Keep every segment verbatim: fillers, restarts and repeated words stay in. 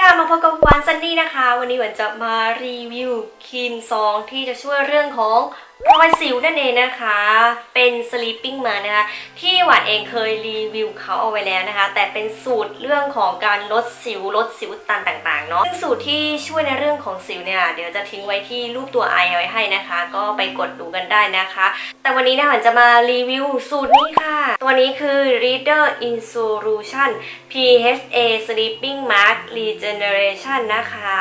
มาพบกับวันซันนี่นะคะวันนี้วันจะมารีวิวครีมซองที่จะช่วยเรื่องของรอยสิวนั่นเองนะคะเป็น Sleeping Mask นะคะที่หวานเองเคยรีวิวเขาเอาไว้แล้วนะคะแต่เป็นสูตรเรื่องของการลดสิวลดสิวตันต่างๆเนาะซึ่งสูตรที่ช่วยในเรื่องของสิวเนี่ยเดี๋ยวจะทิ้งไว้ที่รูปตัวไอเอาไว้ให้นะคะก็ไปกดดูกันได้นะคะแต่วันนี้นะหวานจะมารีวิวสูตรนี้ค่ะตัวนี้คือ Reader in Solution พี เอช เอ Sleeping Mask Regeneration นะคะ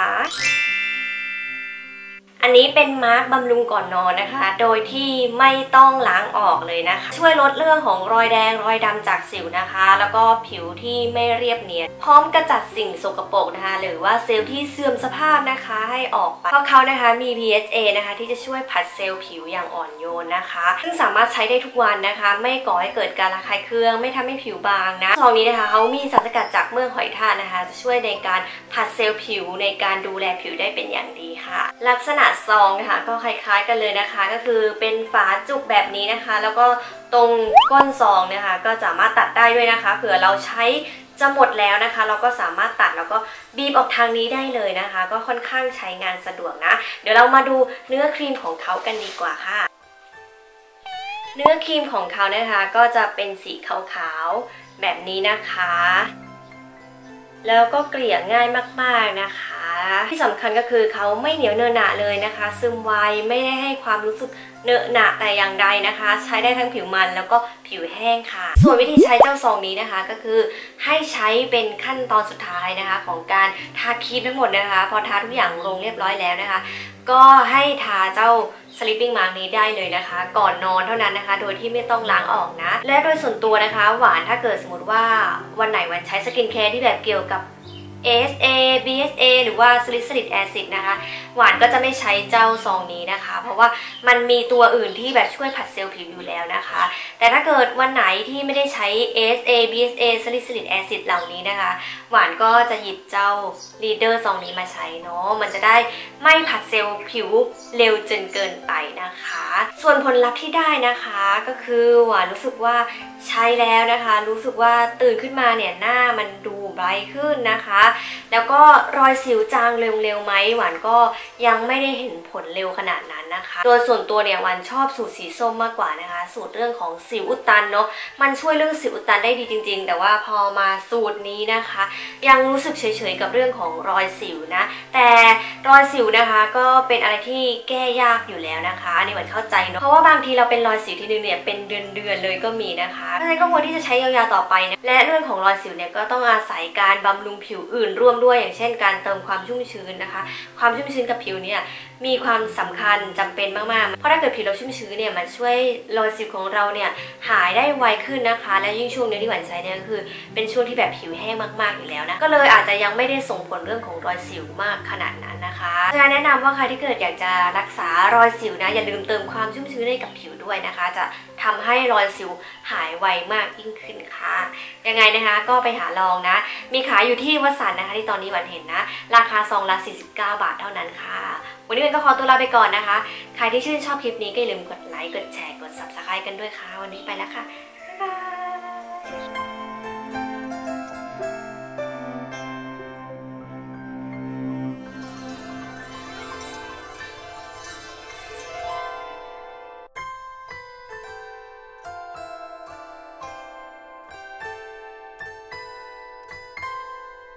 อันนี้เป็นมาร์กบำรุงก่อนนอนนะคะโดยที่ไม่ต้องล้างออกเลยนะคะช่วยลดเรื่องของรอยแดงรอยดำจากสิวนะคะแล้วก็ผิวที่ไม่เรียบเนียนพร้อมกระจัดสิ่งสกปรกนะคะหรือว่าเซลล์ที่เสื่อมสภาพนะคะให้ออกไปเพราะเขานะคะมี พี เอช เอ นะคะที่จะช่วยผัดเซลล์ผิวอย่างอ่อนโยนนะคะซึ่งสามารถใช้ได้ทุกวันนะคะไม่ก่อให้เกิดการระคายเคืองไม่ทำให้ผิวบางนะซองนี้นะคะเขามีสารสกัดจากเมือกหอยทากนะคะจะช่วยในการผัดเซลล์ผิวในการดูแลผิวได้เป็นอย่างดีค่ะลักษณะซองนะคะก็คล้ายๆกันเลยนะคะก็คือเป็นฝาจุกแบบนี้นะคะแล้วก็ตรงก้นซองนะคะก็สามารถตัดได้ด้วยนะคะเผื่อเราใช้จะหมดแล้วนะคะเราก็สามารถตัดแล้วก็บีบออกทางนี้ได้เลยนะคะก็ค่อนข้างใช้งานสะดวกนะเดี๋ยวเรามาดูเนื้อครีมของเขากันดีกว่าค่ะเนื้อครีมของเขานะคะก็จะเป็นสีขาวๆแบบนี้นะคะแล้วก็เกลี่ยง่ายมากๆนะคะที่สำคัญก็คือเขาไม่เหนียวเนอะหนะเลยนะคะซึมไวไม่ได้ให้ความรู้สึกเนอะหนะแต่อย่างใดนะคะใช้ได้ทั้งผิวมันแล้วก็ผิวแห้งค่ะส่วนวิธีใช้เจ้าซองนี้นะคะก็คือให้ใช้เป็นขั้นตอนสุดท้ายนะคะของการทาครีมทั้งหมดนะคะพอทาทุกอย่างลงเรียบร้อยแล้วนะคะก็ให้ทาเจ้า Sleeping Mask นี้ได้เลยนะคะก่อนนอนเท่านั้นนะคะโดยที่ไม่ต้องล้างออกนะและโดยส่วนตัวนะคะหวานถ้าเกิดสมมติว่าวันไหนวันใช้สกินแคร์ที่แบบเกี่ยวกับ เอ เอส เอ บี เอส เอ หรือว่า Salicylic Acid นะคะหวานก็จะไม่ใช้เจ้าซองนี้นะคะเพราะว่ามันมีตัวอื่นที่แบบช่วยผัดเซลล์ผิวอยู่แล้วนะคะแต่ถ้าเกิดวันไหนที่ไม่ได้ใช้ เอ เอส เอ บี เอส เอ Salicylic Acid เหล่านี้นะคะหวานก็จะหยิบเจ้า Reader ซองนี้มาใช้เนาะมันจะได้ไม่ผัดเซลล์ผิวเร็วจนเกินไปนะคะส่วนผลลัพธ์ที่ได้นะคะก็คือหวานรู้สึกว่าใช้แล้วนะคะรู้สึกว่าตื่นขึ้นมาเนี่ยหน้ามันดูไบรท์ขึ้นนะคะแล้วก็รอยสิวจางเร็วๆไหมหวานก็ยังไม่ได้เห็นผลเร็วขนาดนั้นนะคะโดยส่วนตัวเนี่ยหวานชอบสูตรสีส้มมากกว่านะคะสูตรเรื่องของสิวอุดตันเนาะมันช่วยเรื่องสิวอุดตันได้ดีจริงๆแต่ว่าพอมาสูตรนี้นะคะยังรู้สึกเฉยๆกับเรื่องของรอยสิวนะแต่รอยสิวนะคะก็เป็นอะไรที่แก้ยากอยู่แล้วนะคะอันนี้หวานเข้าใจเนาะเพราะว่าบางทีเราเป็นรอยสิวที่นึงเนี่ยเป็นเดือนๆเลยก็มีนะคะเพราะฉะนั้นก็ควรที่จะใช้ยาวๆต่อไปนะและเรื่องของรอยสิวเนี่ยก็ต้องอาศัยการบำรุงผิวอื่นร่วมด้วยอย่างเช่นการเติมความชุ่มชื้นนะคะความชุ่มชื้นกับผิวเนี่ยมีความสำคัญจำเป็นมากๆเพราะถ้าเกิดผิวเราชุ่มชื้นเนี่ยมันช่วยรอยสิวของเราเนี่ยหายได้ไวขึ้นนะคะและยิ่งช่วงนี้ที่หวานใช้เนี่ยก็คือเป็นช่วงที่แบบผิวแห้งมากๆอยู่แล้วนะก็เลยอาจจะยังไม่ได้ส่งผลเรื่องของรอยสิวมากขนาดนั้นนะคะฉะนั้นแนะนำว่าใครที่เกิดอยากจะรักษารอยสิวนะอย่าลืมเติมความชุ่มชื้นให้กับผิวด้วยนะคะจะทำให้รอยสิวหายไวมากยิ่งขึ้นค่ะยังไงนะคะก็ไปหาลองนะมีขายอยู่ที่วัสันนะคะที่ตอนนี้หวานเห็นนะราคาซองละสี่สิบเก้าบาทเท่านั้นค่ะวันนี้เบนก็ขอตัวลาไปก่อนนะคะใครที่ชื่นชอบคลิปนี้ก็อย่าลืมกดไลค์กดแชร์กด ซับสไครบ์ กันด้วยค่ะวันนี้ไปแล้วค่ะบ๊ายบาย